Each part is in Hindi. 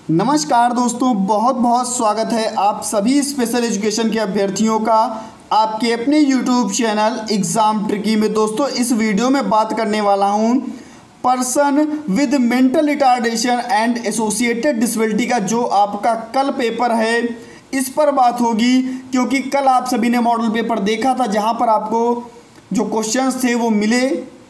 नमस्कार दोस्तों, बहुत बहुत स्वागत है आप सभी स्पेशल एजुकेशन के अभ्यर्थियों का आपके अपने YouTube चैनल एग्ज़ाम ट्रिकी में। दोस्तों, इस वीडियो में बात करने वाला हूं person with mental retardation and associated disability का जो आपका कल पेपर है इस पर बात होगी, क्योंकि कल आप सभी ने मॉडल पेपर देखा था जहां पर आपको जो क्वेश्चंस थे वो मिले।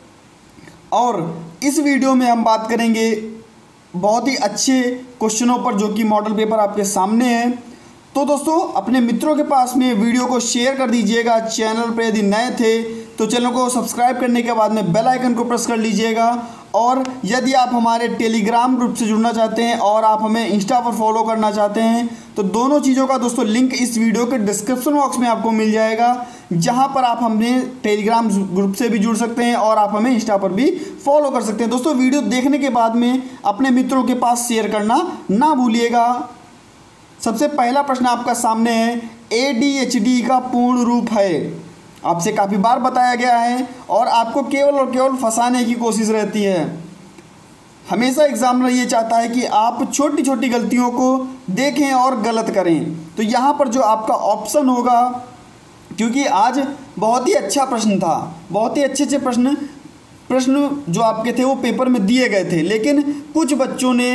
और इस वीडियो में हम बात करेंगे बहुत ही अच्छे क्वेश्चनों पर जो कि मॉडल पेपर आपके सामने है। तो दोस्तों, अपने मित्रों के पास में वीडियो को शेयर कर दीजिएगा। चैनल पर यदि नए थे तो चैनल को सब्सक्राइब करने के बाद में बेल आइकन को प्रेस कर लीजिएगा। और यदि आप हमारे टेलीग्राम ग्रुप से जुड़ना चाहते हैं और आप हमें इंस्टा पर फॉलो करना चाहते हैं तो दोनों चीज़ों का दोस्तों लिंक इस वीडियो के डिस्क्रिप्शन बॉक्स में आपको मिल जाएगा, जहां पर आप हमने टेलीग्राम ग्रुप से भी जुड़ सकते हैं और आप हमें इंस्टा पर भी फॉलो कर सकते हैं। दोस्तों, वीडियो देखने के बाद में अपने मित्रों के पास शेयर करना ना भूलिएगा। सबसे पहला प्रश्न आपका सामने है, ADHD का पूर्ण रूप है। आपसे काफ़ी बार बताया गया है और आपको केवल और केवल फंसाने की कोशिश रहती है। हमेशा एग्जामिनर ये चाहता है कि आप छोटी छोटी गलतियों को देखें और गलत करें। तो यहाँ पर जो आपका ऑप्शन होगा, क्योंकि आज बहुत ही अच्छा प्रश्न था, बहुत ही अच्छे प्रश्न जो आपके थे वो पेपर में दिए गए थे, लेकिन कुछ बच्चों ने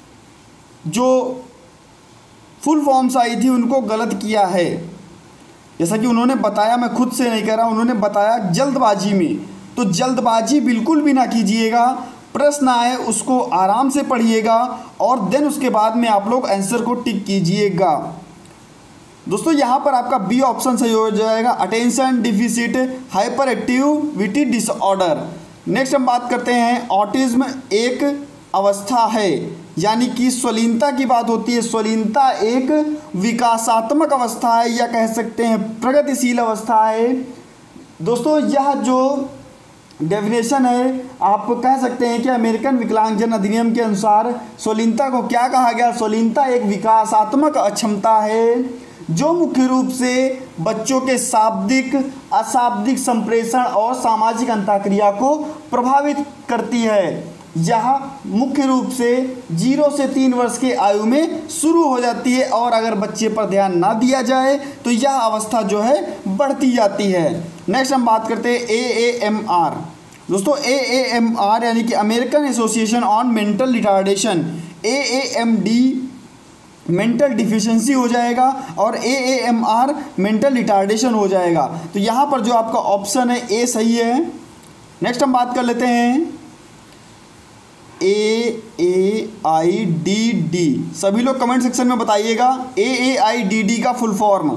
जो फुल फॉर्म्स आई थी उनको गलत किया है। जैसा कि उन्होंने बताया, मैं खुद से नहीं कह रहा, उन्होंने बताया जल्दबाजी में। तो जल्दबाजी बिल्कुल भी ना कीजिएगा। प्रश्न आए उसको आराम से पढ़िएगा और देन उसके बाद में आप लोग आंसर को टिक कीजिएगा। दोस्तों, यहाँ पर आपका बी ऑप्शन सही हो जाएगा, attention deficit hyper activity disorder. Next हम बात करते हैं, ऑटिज्म एक अवस्था है, यानी कि स्वलीनता की बात होती है। स्वलीनता एक विकासात्मक अवस्था है या कह सकते हैं प्रगतिशील अवस्था है। दोस्तों, यह जो डेफिनेशन है आप कह सकते हैं कि अमेरिकन विकलांगजन अधिनियम के अनुसार स्वलीनता को क्या कहा गया। स्वलीनता एक विकासात्मक अक्षमता है जो मुख्य रूप से बच्चों के शाब्दिक, अशाब्दिक संप्रेषण और सामाजिक अंतःक्रिया को प्रभावित करती है। यह मुख्य रूप से 0 से 3 वर्ष के आयु में शुरू हो जाती है और अगर बच्चे पर ध्यान ना दिया जाए तो यह अवस्था जो है बढ़ती जाती है। नेक्स्ट हम बात करते हैं AAMR। दोस्तों, AAMR यानी कि American association on mental retardation, AAMD mental deficiency हो जाएगा और AAMR मेंटल रिटार्डेशन हो जाएगा। तो यहाँ पर जो आपका ऑप्शन है ए सही है। नेक्स्ट हम बात कर लेते हैं AAIDD। सभी लोग कमेंट सेक्शन में बताइएगा AAIDD का फुल फॉर्म।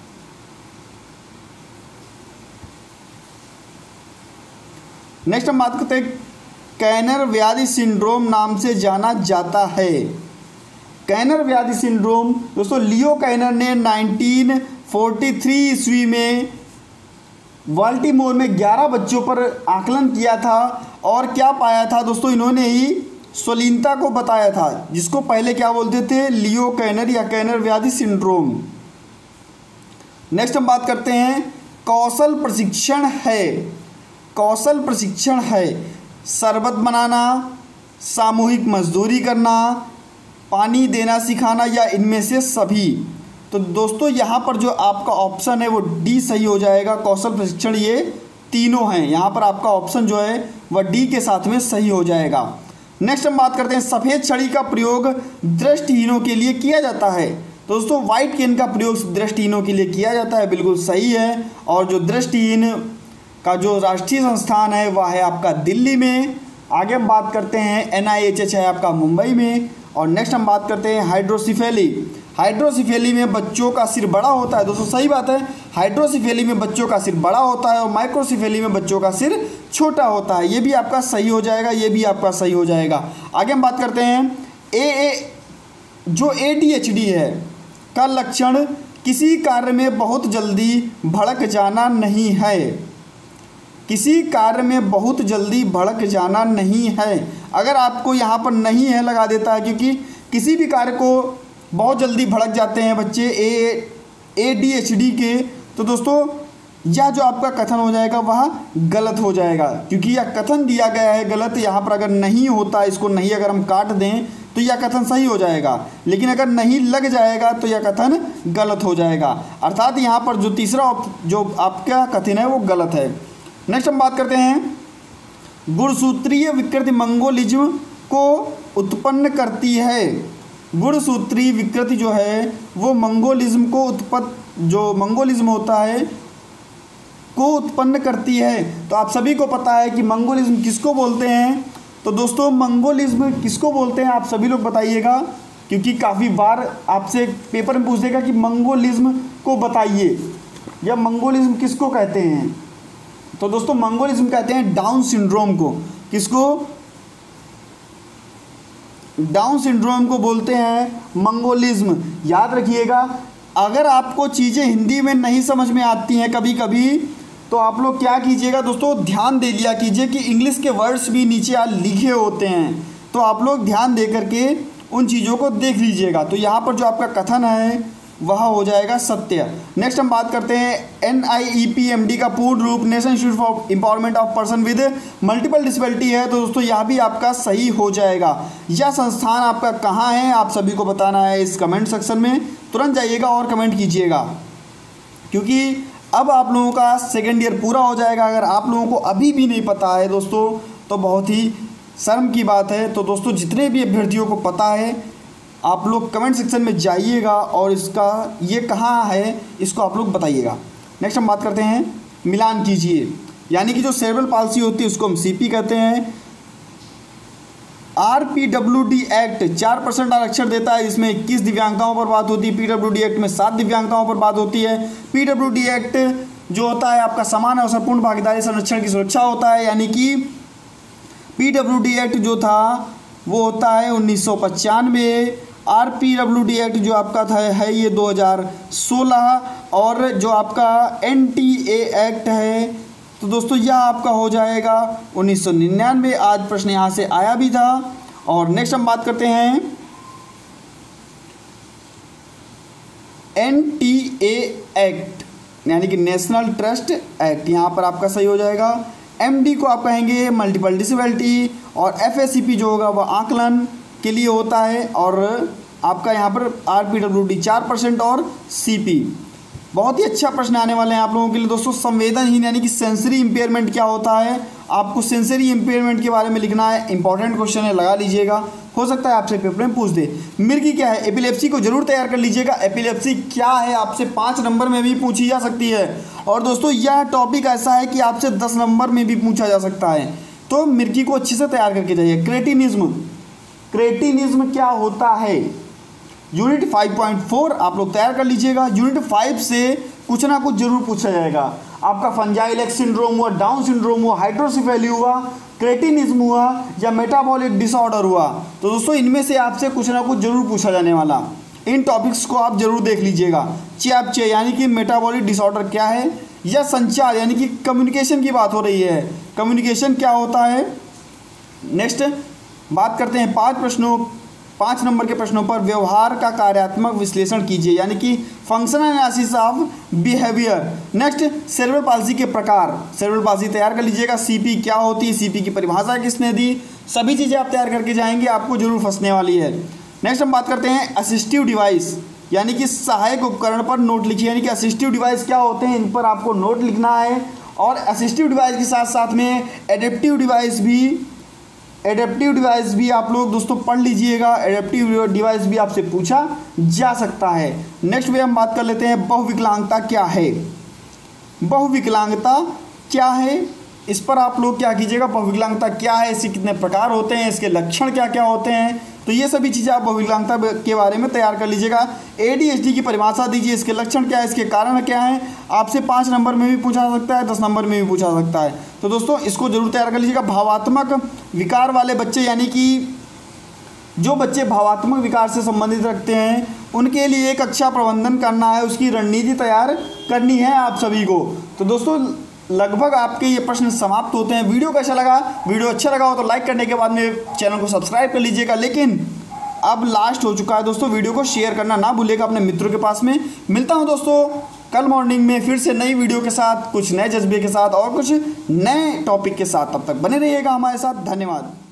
नेक्स्ट हम बात करते हैं, कैनर व्याधि सिंड्रोम नाम से जाना जाता है। कैनर व्याधि सिंड्रोम दोस्तों, लियो कैनर ने 1943 ईस्वी में बाल्टीमोर में 11 बच्चों पर आकलन किया था और क्या पाया था दोस्तों, इन्होंने ही स्वलीनता को बताया था, जिसको पहले क्या बोलते थे, लियो कैनर या कैनर व्याधि सिंड्रोम। नेक्स्ट हम बात करते हैं, कौशल प्रशिक्षण है। कौशल प्रशिक्षण है शरबत बनाना, सामूहिक मजदूरी करना, पानी देना सिखाना या इनमें से सभी। तो दोस्तों, यहाँ पर जो आपका ऑप्शन है वो डी सही हो जाएगा। कौशल प्रशिक्षण ये तीनों हैं, यहाँ पर आपका ऑप्शन जो है वह डी के साथ में सही हो जाएगा। नेक्स्ट हम बात करते हैं, सफ़ेद छड़ी का प्रयोग दृष्टिहीनों के लिए किया जाता है। दोस्तों, वाइट केन का प्रयोग दृष्टिहीनों के लिए किया जाता है, बिल्कुल सही है। और जो दृष्टिहीन का जो राष्ट्रीय संस्थान है वह है आपका दिल्ली में। आगे हम बात करते हैं, NIHH है आपका मुंबई में। और नेक्स्ट हम बात करते हैं, हाइड्रोसिफेली। हाइड्रोसिफेली में बच्चों का सिर बड़ा होता है। दोस्तों, सही बात है, हाइड्रोसिफेली में बच्चों का सिर बड़ा होता है और माइक्रोसिफेली में बच्चों का सिर छोटा होता है। ये भी आपका सही हो जाएगा, ये भी आपका सही हो जाएगा। आगे हम बात करते हैं, जो ADHD है का लक्षण किसी कार्य में बहुत जल्दी भड़क जाना नहीं है। किसी कार्य में बहुत जल्दी भड़क जाना नहीं है। अगर आपको यहाँ पर नहीं है लगा देता है, क्योंकि किसी भी कार्य को बहुत जल्दी भड़क जाते हैं बच्चे ADHD के। तो दोस्तों, यह जो आपका कथन हो जाएगा वह गलत हो जाएगा, क्योंकि यह कथन दिया गया है गलत। यहाँ पर अगर नहीं होता, इसको नहीं अगर हम काट दें तो यह कथन सही हो जाएगा, लेकिन अगर नहीं लग जाएगा तो यह कथन गलत हो जाएगा। अर्थात यहाँ पर जो तीसरा जो आपका कथन है वो गलत है। नेक्स्ट हम बात करते हैं, गुणसूत्रीय विकृति मंगोलिज्म को उत्पन्न करती है। गुणसूत्रीय विकृति जो है वो मंगोलिज्म को जो मंगोलिज्म होता है को उत्पन्न करती है। तो आप सभी को पता है कि मंगोलिज्म किसको बोलते हैं। तो दोस्तों मंगोलिज्म किसको बोलते हैं आप सभी लोग बताइएगा, क्योंकि काफ़ी बार आपसे पेपर में पूछ देगा कि मंगोलिज्म को बताइए या मंगोलिज्म किसको कहते हैं। तो दोस्तों मंगोलिज्म कहते हैं डाउन सिंड्रोम को। किसको? डाउन सिंड्रोम को बोलते हैं मंगोलिज्म। याद रखिएगा, अगर आपको चीज़ें हिंदी में नहीं समझ में आती हैं कभी कभी, तो आप लोग क्या कीजिएगा दोस्तों, ध्यान दे लिया कीजिए कि इंग्लिश के वर्ड्स भी नीचे लिखे होते हैं, तो आप लोग ध्यान दे करके उन चीज़ों को देख लीजिएगा। तो यहाँ पर जो आपका कथन है वह हो जाएगा सत्य। नेक्स्ट हम बात करते हैं NIEPMD का पूर्ण रूप national institute for empowerment of person with multiple disability है। तो दोस्तों यह भी आपका सही हो जाएगा। यह संस्थान आपका कहाँ है आप सभी को बताना है इस कमेंट सेक्शन में। तुरंत जाइएगा और कमेंट कीजिएगा, क्योंकि अब आप लोगों का सेकेंड ईयर पूरा हो जाएगा। अगर आप लोगों को अभी भी नहीं पता है दोस्तों तो बहुत ही शर्म की बात है। तो दोस्तों जितने भी अभ्यर्थियों को पता है आप लोग कमेंट सेक्शन में जाइएगा और इसका ये कहाँ है इसको आप लोग बताइएगा। नेक्स्ट हम बात करते हैं मिलान कीजिए, यानी कि जो सेरेब्रल पाल्सी होती है उसको हम CP कहते हैं। RPWD एक्ट 4% आरक्षण देता है, जिसमें 21 दिव्यांगताओं पर बात होती है। PWD एक्ट में 7 दिव्यांगताओं पर बात होती है। PWD एक्ट जो होता है आपका समान अवसरपूर्ण भागीदारी संरक्षण की सुरक्षा होता है, यानी कि PWD एक्ट जो था वो होता है 1995। RPWD एक्ट जो आपका था है ये 2016, और जो आपका NTA एक्ट है तो दोस्तों यह आपका हो जाएगा 1999। आज प्रश्न यहाँ से आया भी था। और नेक्स्ट हम बात करते हैं NTA एक्ट, यानी कि नेशनल ट्रस्ट एक्ट। यहाँ पर आपका सही हो जाएगा। MD को आप कहेंगे मल्टीपल डिसेबिलिटी, और FACP जो होगा वह आकलन के लिए होता है। और आपका यहाँ पर RPWD 4% और CP। बहुत ही अच्छा प्रश्न आने वाले हैं आप लोगों के लिए दोस्तों। संवेदनहीन यानी कि सेंसरी इम्पेयरमेंट क्या होता है, आपको सेंसरी इम्पेयरमेंट के बारे में लिखना है। इंपॉर्टेंट क्वेश्चन है, लगा लीजिएगा, हो सकता है आपसे पेपर में पूछ दे। मिर्गी क्या है, एपिलेप्सी को जरूर तैयार कर लीजिएगा। एपिलेप्सी क्या है आपसे 5 नंबर में भी पूछी जा सकती है। और दोस्तों यह टॉपिक ऐसा है कि आपसे 10 नंबर में भी पूछा जा सकता है, तो मिर्गी को अच्छे से तैयार करके जाइए। क्रेटिनिज्म क्या होता है, यूनिट 5.4 आप लोग तैयार कर लीजिएगा। यूनिट 5 से कुछ ना कुछ जरूर पूछा जाएगा। आपका फंजाइल एक्स सिंड्रोम हुआ, डाउन सिंड्रोम हुआ, हाइड्रोसिफेली हुआ, क्रेटिनिज्म हुआ या मेटाबॉलिक डिसऑर्डर हुआ, तो दोस्तों इनमें से आपसे कुछ ना कुछ जरूर पूछा जाने वाला। इन टॉपिक्स को आप जरूर देख लीजिएगा। चैप्चे यानी कि मेटाबॉलिक डिसऑर्डर क्या है, या संचार यानी कि कम्युनिकेशन की बात हो रही है, कम्युनिकेशन क्या होता है। नेक्स्ट बात करते हैं 5 नंबर के प्रश्नों पर। व्यवहार का कार्यात्मक विश्लेषण कीजिए, यानी कि functional analysis of behaviour. Next cerebral palsy के प्रकार, सेरेब्रल पाल्सी तैयार कर लीजिएगा। CP क्या होती है, CP की परिभाषा किसने दी, सभी चीज़ें आप तैयार करके जाएंगे, आपको जरूर फंसने वाली है। नेक्स्ट हम बात करते हैं असिस्टिव डिवाइस, यानी कि सहायक उपकरण पर नोट लिखिए, यानी कि असिस्टिव डिवाइस क्या होते हैं इन पर आपको नोट लिखना है। और असिस्टिव डिवाइस के साथ साथ में एडेप्टिव डिवाइस भी आप लोग दोस्तों पढ़ लीजिएगा। एडेप्टिव डिवाइस भी आपसे पूछा जा सकता है। नेक्स्ट में हम बात कर लेते हैं बहुविकलांगता क्या है। बहुविकलांगता क्या है, इस पर आप लोग क्या कीजिएगा, बहुविकलांगता क्या है, इसके कितने प्रकार होते हैं, इसके लक्षण क्या क्या होते हैं, तो ये सभी चीज़ें आप बहुविकलांगता के बारे में तैयार कर लीजिएगा। ADHD की परिभाषा दीजिए, इसके लक्षण क्या है, इसके कारण क्या है, आपसे 5 नंबर में भी पूछा जा सकता है, 10 नंबर में भी पूछा जा सकता है, तो दोस्तों इसको जरूर तैयार कर लीजिएगा। भावात्मक विकार वाले बच्चे, यानी कि जो बच्चे भावात्मक विकार से संबंधित रखते हैं उनके लिए एक अच्छा प्रबंधन करना है, उसकी रणनीति तैयार करनी है आप सभी को। तो दोस्तों लगभग आपके ये प्रश्न समाप्त होते हैं। वीडियो कैसा लगा, वीडियो अच्छा लगा हो तो लाइक करने के बाद में चैनल को सब्सक्राइब कर लीजिएगा। लेकिन अब लास्ट हो चुका है दोस्तों, वीडियो को शेयर करना ना भूलिएगा अपने मित्रों के पास में। मिलता हूं दोस्तों कल मॉर्निंग में फिर से नई वीडियो के साथ, कुछ नए जज्बे के साथ और कुछ नए टॉपिक के साथ। तब तक बने रहिएगा हमारे साथ। धन्यवाद।